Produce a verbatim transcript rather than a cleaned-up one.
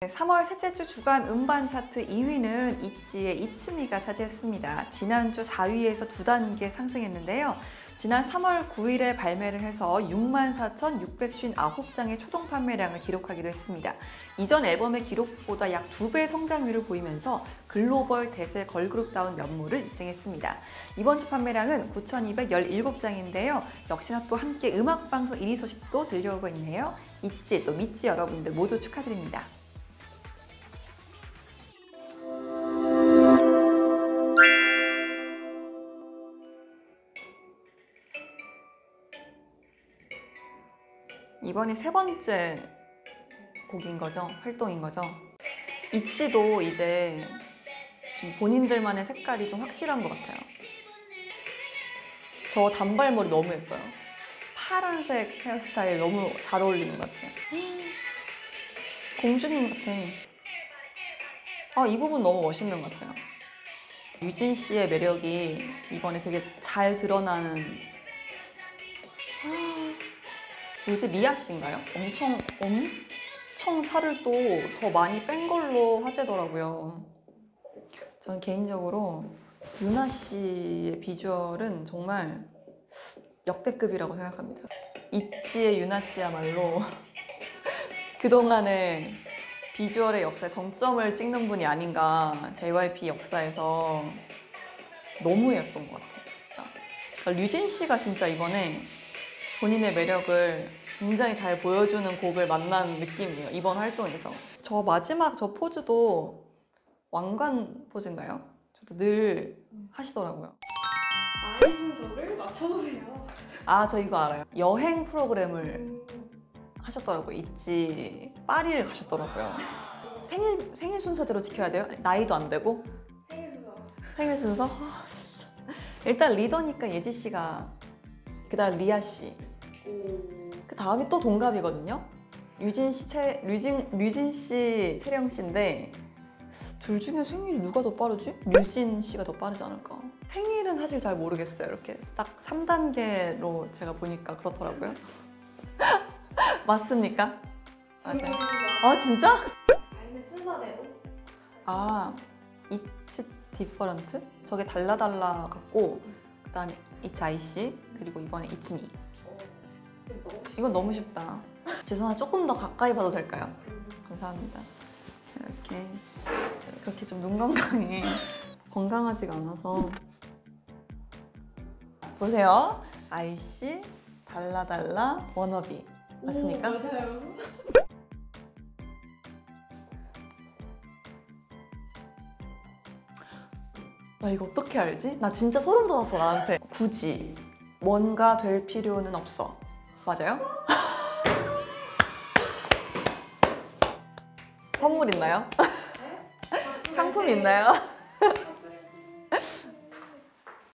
삼월 셋째 주 주간 음반 차트 이 위는 있지의 이츠미가 차지했습니다. 지난주 사 위에서 두 단계 상승했는데요. 지난 삼월 구일에 발매를 해서 육만 사천육백오십구 장의 초동 판매량을 기록하기도 했습니다. 이전 앨범의 기록보다 약 두 배 성장률을 보이면서 글로벌 대세 걸그룹다운 면모를 입증했습니다. 이번 주 판매량은 구천이백십칠 장인데요. 역시나 또 함께 음악방송 일 위 소식도 들려오고 있네요. 있지 또 믿지 여러분들 모두 축하드립니다. 이번이 세 번째 곡인 거죠? 활동인 거죠? 있지도 이제 좀 본인들만의 색깔이 좀 확실한 것 같아요. 저 단발머리 너무 예뻐요. 파란색 헤어스타일 너무 잘 어울리는 것 같아요. 공주님 같아. 아, 이 부분 너무 멋있는 것 같아요. 유진 씨의 매력이 이번에 되게 잘 드러나는. 요즘 리아 씨인가요? 엄청 엄청 살을 또 더 많이 뺀 걸로 화제더라고요. 저는 개인적으로 유나 씨의 비주얼은 정말 역대급이라고 생각합니다. 있지의 유나 씨야말로 그동안의 비주얼의 역사에 정점을 찍는 분이 아닌가. 제이와이피 역사에서 너무 예쁜 것 같아요, 진짜. 그러니까 류진 씨가 진짜 이번에 본인의 매력을 굉장히 잘 보여주는 곡을 만난 느낌이에요, 이번 활동에서. 저 마지막 저 포즈도 왕관 포즈인가요? 저도 늘 하시더라고요. 나이 순서를 맞춰보세요. 아, 저 이거 알아요. 여행 프로그램을 하셨더라고요. 있지 파리를 가셨더라고요. 생일, 생일 순서대로 지켜야 돼요? 나이도 안 되고? 생일 순서. 생일 순서? 아, 진짜. 일단 리더니까 예지 씨가, 그 다음 리아 씨, 그 다음이 또 동갑이거든요. 유진 씨, 채, 류진, 류진 씨, 채령 씨인데 둘 중에 생일이 누가 더 빠르지? 류진 씨가 더 빠르지 않을까? 생일은 사실 잘 모르겠어요. 이렇게 딱 삼 단계로 제가 보니까 그렇더라고요. 맞습니까? 맞아요. 아, 진짜? 아니면 순서대로? 아, It's different? 저게 달라달라 같고, 그 다음에 It's 아이씨, 그리고 이번에 It's me. 이건 너무 쉽다. 죄송한데 조금 더 가까이 봐도 될까요? 감사합니다. 이렇게 그렇게 좀 눈 건강이 건강하지가 않아서. 보세요. 아이씨, 달라달라, 워너비. 맞습니까? 오, 맞아요. 나 이거 어떻게 알지? 나 진짜 소름 돋았어, 나한테. 굳이 뭔가 될 필요는 없어. 맞아요? 선물 있나요? 네? 상품 있나요?